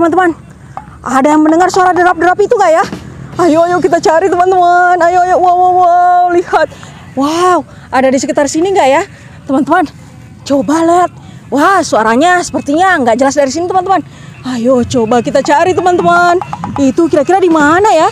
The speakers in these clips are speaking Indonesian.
teman-teman. Ada yang mendengar suara derap-derap itu nggak ya? Ayo kita cari teman-teman. Ayo. Wow, lihat. Wow, ada di sekitar sini nggak ya, teman-teman? Coba lihat. Wah, suaranya sepertinya nggak jelas dari sini, teman-teman. Ayo coba kita cari, teman-teman. Itu kira-kira di mana ya?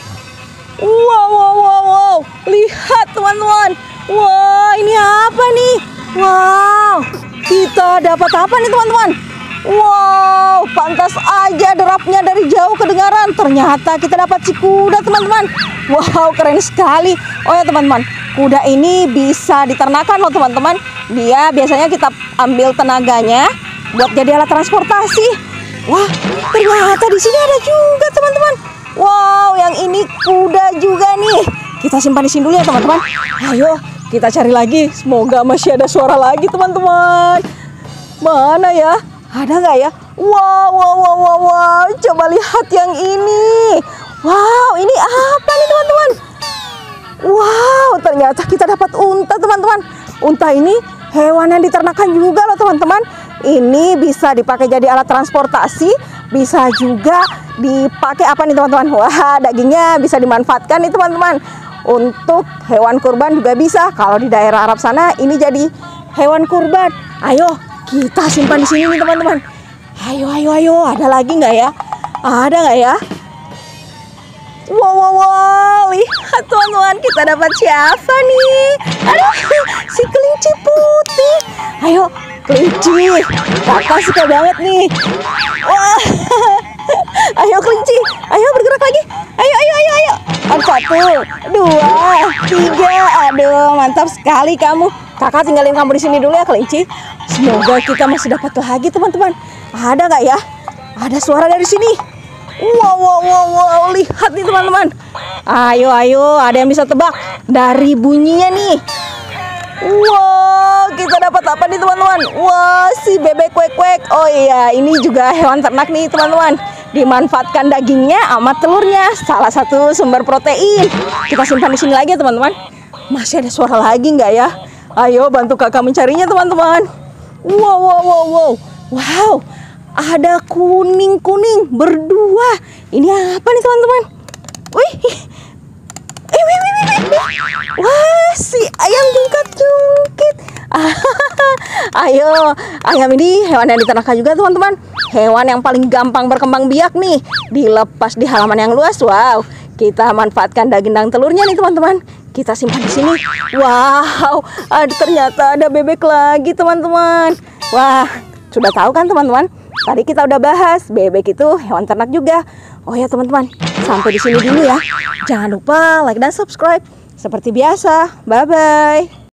Wow. Lihat, teman-teman. Wah, ini apa nih? Wow, kita dapat apa nih, teman-teman? Wow, pantas aja derapnya dari jauh kedengaran. Ternyata kita dapat si kuda, teman-teman. Wow, keren sekali. Oh ya, teman-teman, kuda ini bisa diternakan loh, teman-teman. Dia biasanya kita ambil tenaganya buat jadi alat transportasi. Wah, ternyata di sini ada juga, teman-teman. Wow, yang ini kuda juga nih. Kita simpan di sini dulu ya, teman-teman. Ayo, kita cari lagi. Semoga masih ada suara lagi, teman-teman. Mana ya? Ada nggak ya? Wow. Coba lihat yang ini. Wow, ini apa nih, teman-teman? Wow, ternyata kita dapat unta, teman-teman. Unta ini hewan yang diternakan juga loh, teman-teman. Ini bisa dipakai jadi alat transportasi. Bisa juga dipakai apa nih, teman-teman? Wah, dagingnya bisa dimanfaatkan nih, teman-teman. Untuk hewan kurban juga bisa. Kalau di daerah Arab sana ini jadi hewan kurban. Ayo kita simpan di sini nih, teman-teman. Ayo. Ada lagi nggak ya? Ada nggak ya? Wow. Lihat, teman-teman. Kita dapat siapa nih? Aduh, si kelinci putih. Ayo, kelinci. Kakak suka banget nih. Wah. Ayo, kelinci. Ayo, bergerak lagi. Ayo. 1, 2, 3. Aduh, mantap sekali kamu. Kakak tinggalin kamu di sini dulu ya, kelinci. Semoga kita masih dapat lagi, teman-teman. Ada nggak ya? Ada suara dari sini. Wow. Lihat nih, teman-teman. Ayo. Ada yang bisa tebak dari bunyinya nih. Wow, kita dapat apa nih, teman-teman? Wah, si bebek kuek-kuek. Oh iya, ini juga hewan ternak nih, teman-teman. Dimanfaatkan dagingnya sama telurnya. Salah satu sumber protein. Kita simpan di sini lagi ya, teman-teman. Masih ada suara lagi nggak ya? Ayo bantu kakak mencarinya, teman-teman. Wow. Ada kuning berdua. Ini apa nih, teman-teman? Wih. Wah, si ayam jungkat-jungkit. Ayo, ayam ini hewan yang diternakan juga, teman-teman. Hewan yang paling gampang berkembang biak nih. Dilepas di halaman yang luas. Wow, kita manfaatkan daging dan telurnya nih, teman-teman. Kita simpan di sini. Wow, ternyata ada bebek lagi, teman-teman. Wah, sudah tahu kan, teman-teman? Tadi kita udah bahas bebek itu hewan ternak juga. Oh ya, teman-teman, sampai di sini dulu ya. Jangan lupa like dan subscribe. Seperti biasa. Bye-bye.